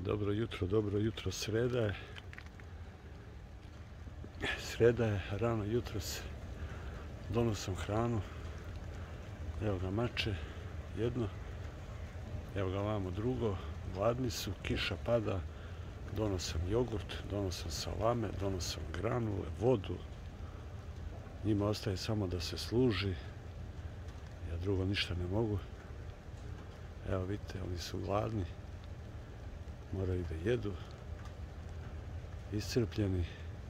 Dobro jutro, sreda je, rano jutros, donosim hranu, evo ga mače, jedno, evo ga vamo drugo, gladni su, kiša pada, donosim jogurt, donosim salame, donosim granule, vodu, njima ostaje samo da se služi, ja drugo ništa ne mogu, evo vidite, oni su gladni, moraju da jedu, iscrpljeni,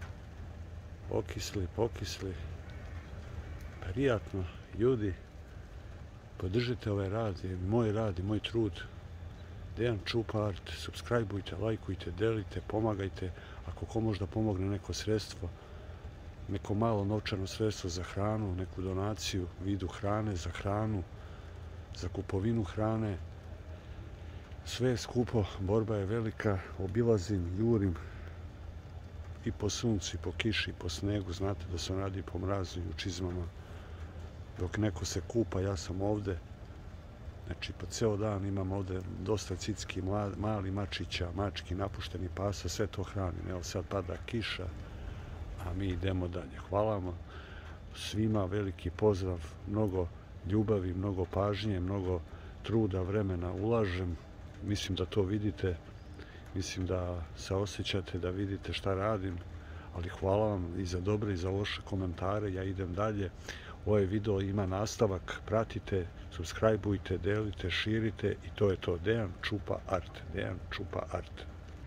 pokisli, prijatno, ljudi, podržite ovaj rad, i moj trud, Dejan Čupa Art, subscribeujte, lajkujte, delite, pomagajte, ako ko možda pomogne neko sredstvo, neko malo novčano sredstvo za hranu, neku donaciju, vidu hrane, za hranu, za kupovinu hrane, sve je skupo, borba je velika, obilazim, jurim i po suncu, i po kiši, i po snegu, znate da se radi po mrazu i u čizmama. Dok neko se kupa, ja sam ovde, znači po ceo dan imam ovde dosta cicki, mali mačića, mački, napušteni pasa, sve to hranim. Evo sad pada kiša, a mi idemo dalje. Hvala vam svima, veliki pozdrav, mnogo ljubavi, mnogo pažnje, mnogo truda, vremena ulažem. Mislim da to vidite, mislim da se osjećate, da vidite šta radim, ali hvala vam i za dobre i za loše komentare, ja idem dalje. Ovaj video ima nastavak, pratite, subscribeujte, delite, širite i to je to. Dejan Čupa Art, Dejan Čupa Art.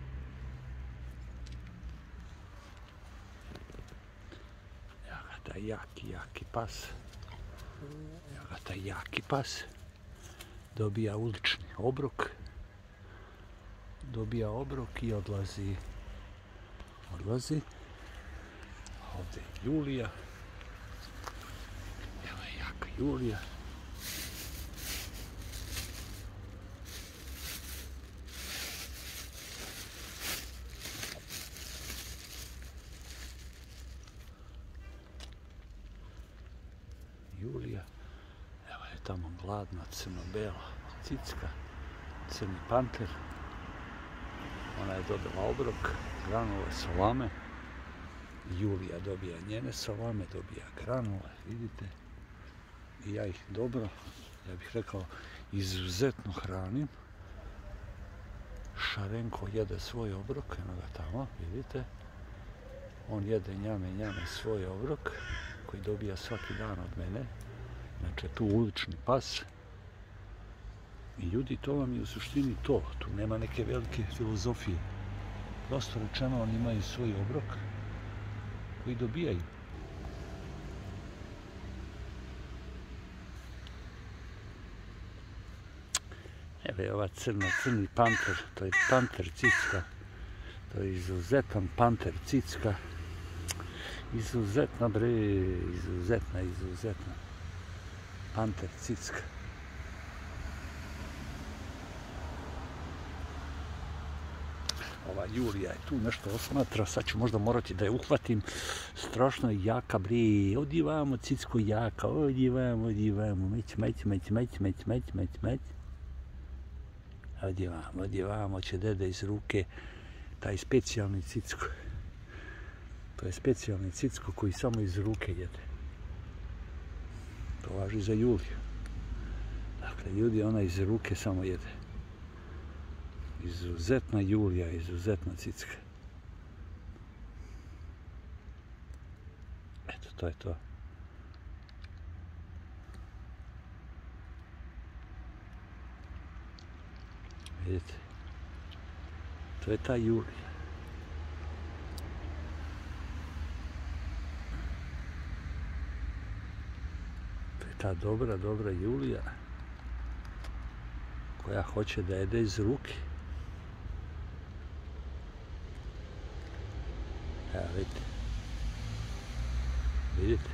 Evo ga taj jaki pas. Evo ga taj jaki pas. Dobija ulični obrok. Dobija obrok i odlazi. Ovdje je Julija. Evo je jaka Julija. Evo je tamo gladna, crno-bela cicka, crni panter. Ona je dobila obrok, granule, salame. Julija dobija njene salame, dobija granule, vidite. I ja ih dobro, ja bih rekao, izuzetno hranim. Šarenko jede svoj obrok, eno ga tamo, vidite. On jede njame svoj obrok, koji dobija svaki dan od mene. Znači, tu ulični pas. I ljudi, to vam je u suštini to. Tu nema neke velike filozofije. Prosto rečeno, oni imaju svoj obrok koji dobijaju. Evo je ova crni panter, to je panter cicka. To je izuzetan panter cicka. Izuzetna bre, izuzetna. Panter cicka. Ova Julija je tu nešto osmatra, sad ću možda morati da je uhvatim. Strašno je jaka bre, odi vamo cicko jaka, odi vamo, meć. Odi vamo, će dede iz ruke, taj specijalni cicko. To je specijalni cicko koji samo iz ruke jede. To važi za Juliju. Dakle, ljudi, ona iz ruke samo jede. Izuzetna Julija, izuzetna cicka. Eto, to je to. Vidite? To je ta Julija. To je ta dobra Julija koja hoće da jede iz ruke. Evo vidite. Vidite?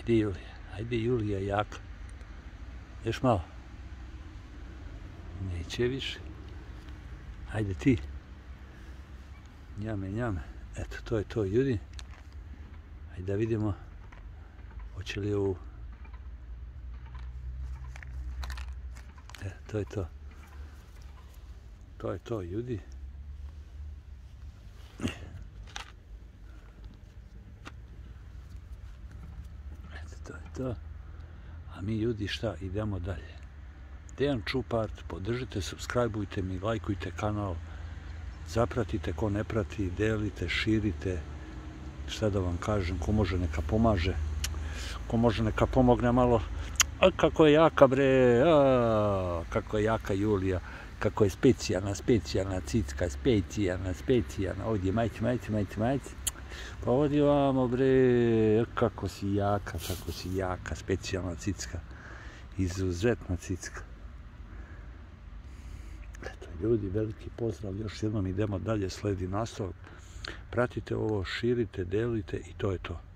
Ajde Julija, ajde Julija jaka. Još malo. Neće više. Ajde ti. Njame, njame. Eto, to je to, ljudi. Ajde da vidimo. Hoće li ovu... To je to. To je to, ljudi. Eto, to je to. A mi, ljudi, šta? Idemo dalje. Dejan Čupart, podržite, subscribeujte mi, lajkujte kanal, zapratite ko ne prati, delite, širite, šta da vam kažem, ko može neka pomaže, ko može neka pomogne malo, a kako je jaka bre, kako je jaka Julija, kako je specijalna cicka, specijalna, ovdje majci, pa ovdje vamo bre, kako si jaka, specijalna cicka, izuzetna cicka. Eto, ljudi, veliki pozdrav, još jednom idemo dalje, sledi nastavak. Pratite ovo, širite, delite i to je to.